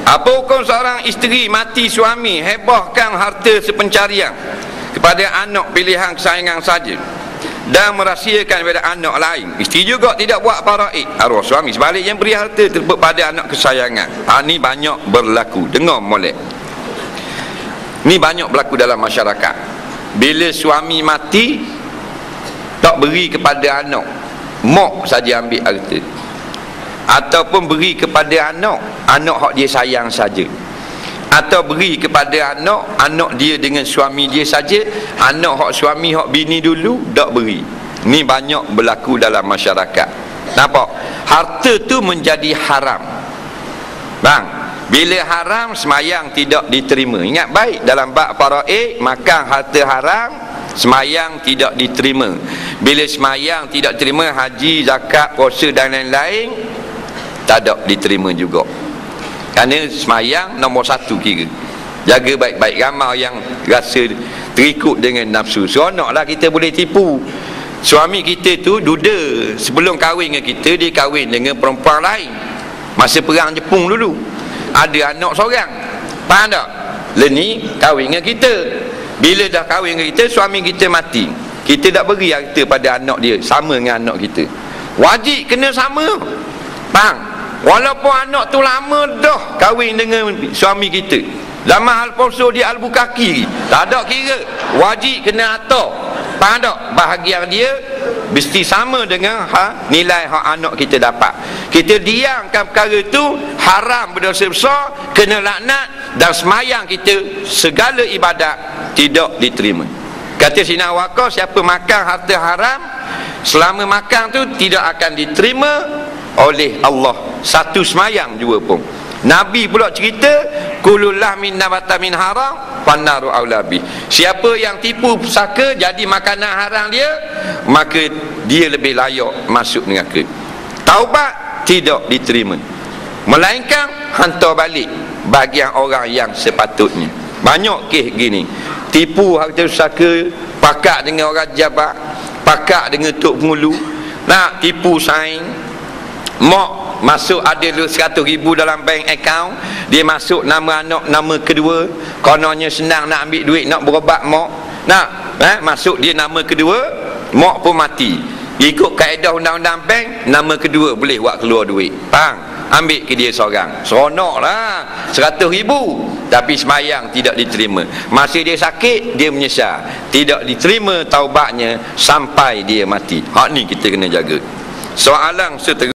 Apa hukum seorang isteri mati suami hebohkan harta sepencarian kepada anak pilihan kesayangan saja dan merahsiakan kepada anak lain? Isteri juga tidak buat faraid, arwah suami sebaliknya beri harta tersebut pada anak kesayangan. Ini banyak berlaku. Dengar molek, ni banyak berlaku dalam masyarakat. Bila suami mati, tak beri kepada anak, mak saja ambil harta, ataupun beri kepada anak hak dia sayang saja, atau beri kepada anak dia dengan suami dia saja, anak hak suami hak bini dulu tak beri. Ni banyak berlaku dalam masyarakat. Nampak? Harta tu menjadi haram. Bang, bila haram, semayang tidak diterima. Ingat baik, dalam bab faraid, makan harta haram, semayang tidak diterima. Bila semayang tidak diterima, haji, zakat, puasa dan lain-lain tak ada diterima juga. Kerana semayang nombor satu kira. Jaga baik-baik. Ramai yang rasa terikut dengan nafsu. Seronoklah kita boleh tipu. Suami kita tu duda, sebelum kahwin dengan kita, dia kahwin dengan perempuan lain masa perang Jepun dulu. Ada anak seorang, faham tak? Leni kahwin dengan kita. Bila dah kahwin dengan kita, suami kita mati, kita tak beri harta pada anak dia sama dengan anak kita. Wajib kena sama, faham? Walaupun anak tu lama dah kahwin dengan suami kita, zaman Alfonso di Albuquerque, tak ada kira, wajib kena atur, faham tak? Bahagian dia mesti sama dengan nilai hak anak kita dapat. Kita diamkan perkara tu, haram, berdosa besar, kena laknat, dan semayang kita segala ibadat tidak diterima. Kata Sina Waqah, siapa makan harta haram, selama makan tu tidak akan diterima oleh Allah satu semayang juga pun. Nabi pula cerita, kullu lahmin nabata min haram fannaru aulabi. Siapa yang tipu pusaka jadi makanan haram dia, maka dia lebih layak masuk neraka. Taubat tidak diterima, melainkan hantar balik bagian orang yang sepatutnya. Banyak kes gini, tipu harta pusaka, pakat dengan orang jabat, pakat dengan tok pengulu, nak tipu saing. Mak masuk ada 100,000 dalam bank account, dia masuk nama anak, nama kedua, kononnya senang nak ambil duit, nak berobat mak, nak masuk dia nama kedua, mak pun mati. Ikut kaedah undang-undang bank, nama kedua boleh buat keluar duit, faham? Ambil ke dia seorang, seronok lah, 100,000, tapi semayang tidak diterima. Masa dia sakit, dia menyesal, tidak diterima taubatnya sampai dia mati. Hak ni kita kena jaga. Soalan seterusnya,